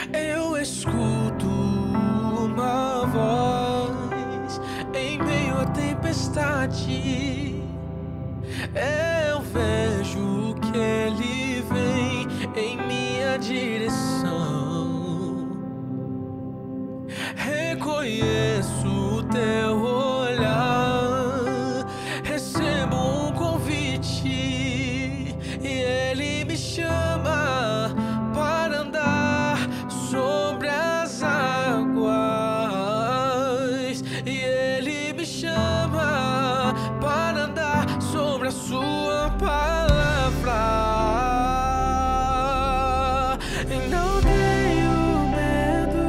Eu escuto uma voz em meio à tempestade. Eu vejo que ele vem em minha direção. Reconheço o teu olhar, recebo um convite e ele me chama para andar sobre as águas. E ele me chama para andar sobre a sua palavra. E não tenho medo,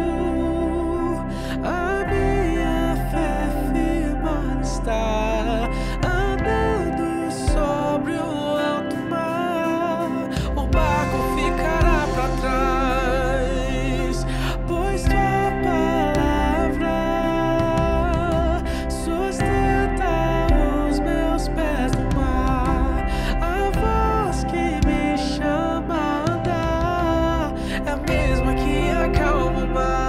a minha fé firme está, andando sobre o alto mar. O barco ficará para trás, pois tua palavra sustenta os meus pés no mar. A voz que me chama a andar é a mesma que acalma o mar.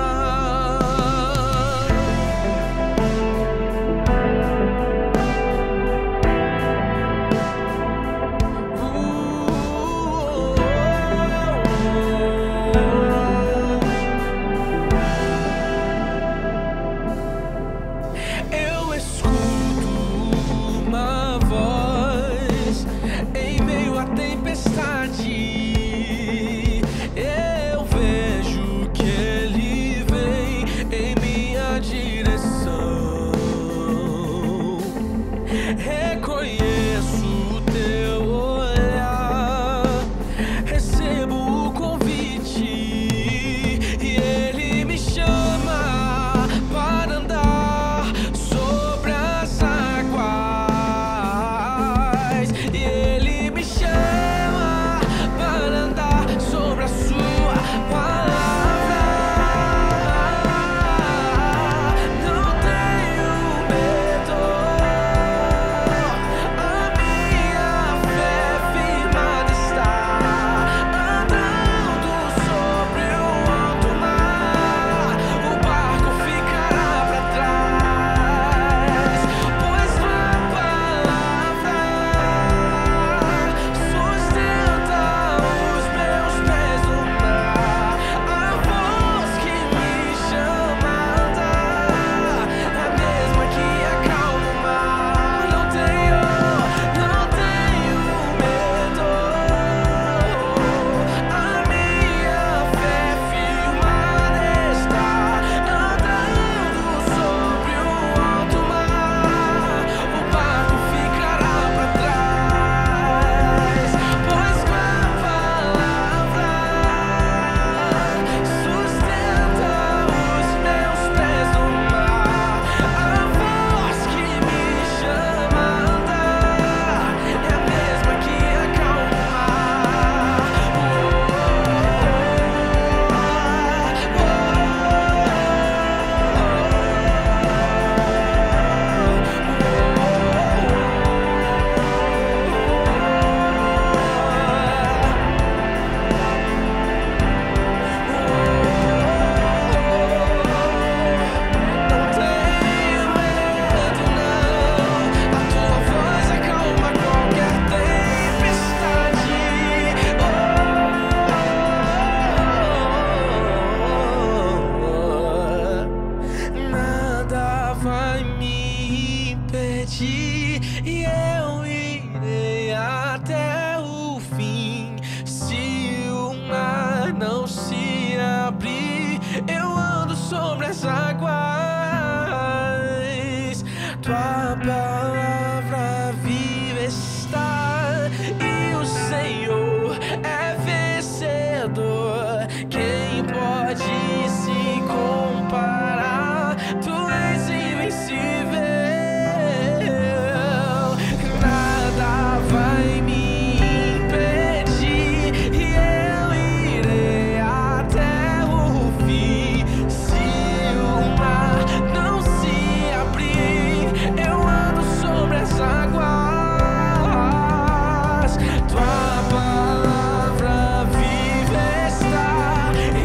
Eu escuto uma voz em meio à tempestade. Eu vejo que ele vem em minha direção. Reconheço o teu olhar, recebo o convite e ele me chama para andar sobre as águas. E ele me chama para andar sobre a sua palavra. Não tenho medo, a minha fé firmada está, andando sobre o alto mar. O barco ficará para trás, pois tua palavra sustenta os meus pés no mar. A voz que me chama a andar é a mesma que acalma o mar. Não tenho medo, a minha fé firmada está, andando sobre o alto mar. O barco ficará para trás, pois tua palavra sustenta os meus pés no mar. A voz que me chama a andar é a mesma que acalma o Não tenho medo, não. A tua voz acalma qualquer tempestade. Nada vai me impedir e eu irei até o fim. Se o mar não se abrir, eu ando sobre as águas. Tua palavra viva está e o Senhor é vencedor. Quem pode se comparar? Tu és invencível. Nada vai me impedir e eu irei até o fim. Se o mar não se abrir, eu ando sobre as águas. Tua palavra viva está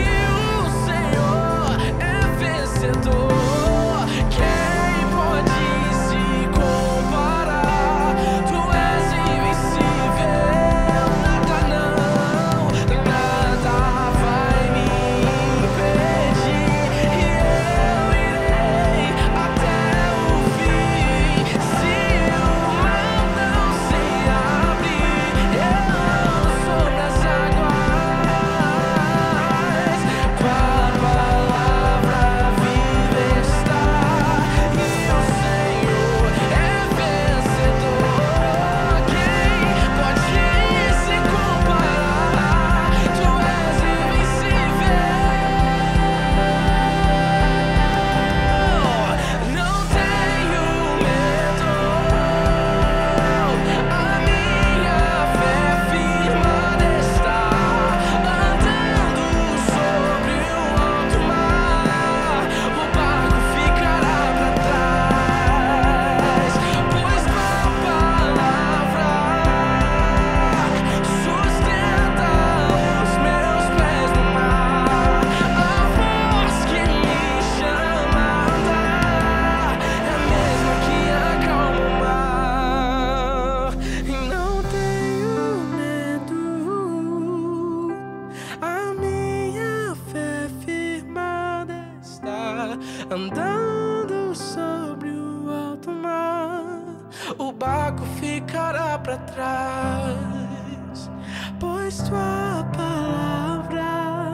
pra trás, pois tua palavra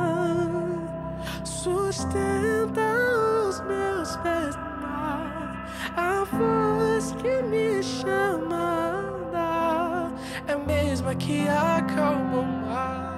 sustenta os meus pés no mar. A voz que me chama é a mesma que acalma o mar.